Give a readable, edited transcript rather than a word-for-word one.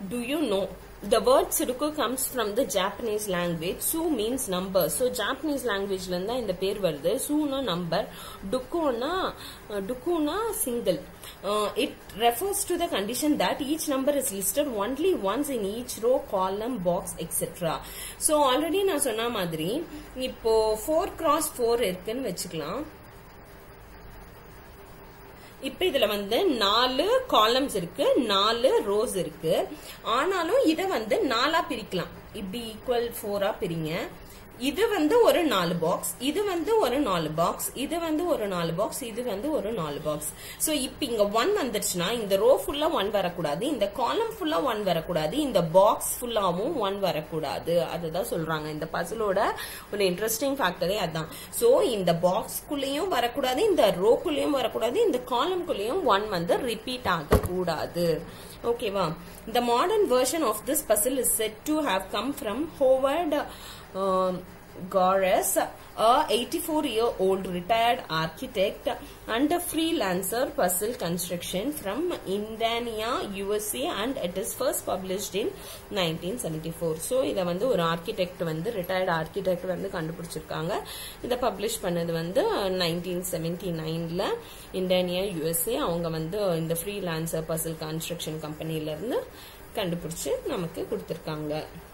Do you know? The word Sudoku comes from the Japanese language. Su means number. So Japanese language la indha indha per varudhu. Su na number, duku na single. It refers to the condition that each number is listed only once in each row, column, box, etc. So already na sonna madri ipo 4 cross 4 irukku vechikalam. இப்ப இதுல வந்து 4 columns இருக்கு, 4 rose இருக்கு. ஆனாலும் இத வந்து 4ஆ பிரிக்கலாம். இப்படி ஈக்குவல் 4ஆ பிரிங்க. இது வந்து ஒரு 4 பாக்ஸ், இது வந்து ஒரு 4 பாக்ஸ், இது வந்து ஒரு 4 பாக்ஸ், இது வந்து ஒரு 4 பாக்ஸ். சோ இப்ப இங்க 1 வந்துருச்சுன்னா இந்த ரோ ஃபுல்லா 1 வரக்கூடாது, இந்த காலம் ஃபுல்லா 1 வரக்கூடாது, இந்த பாக்ஸ் ஃபுல்லாவும் 1 வரக்கூடாது. அதுதான் சொல்றாங்க. இந்த பசிலோட ஒரு இன்ட்ரெஸ்டிங் ஃபேக்டரே அதான். சோ இந்த பாக்ஸ்குள்ளேயும் வரக்கூடாது, இந்த ரோக்குள்ளேயும் வரக்கூடாது, இந்த காலம்குள்ளேயும் 1 வந்து ரிப்பீட் ஆக கூடாது. ஓகேவா? The modern version of this puzzle is said to have come from Howard Gores, a 84-year-old retired architect and a freelancer puzzle construction from Indiana, USA, and it is first published in 1974. So இத வந்து ஒரு architect வந்து retired architect வந்து கண்டுபிடிச்சிருக்காங்க. இத publish பண்ணது வந்து 1979ல Indiana, USA. அவங்க வந்து இந்த freelancer puzzle construction கம்பெனில இருந்து கண்டுபிடிச்சு நமக்கு கொடுத்திருக்காங்க.